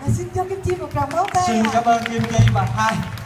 xin cho Kim Chi một tràng pháo tay. Xin cảm ơn Kim Chi và hai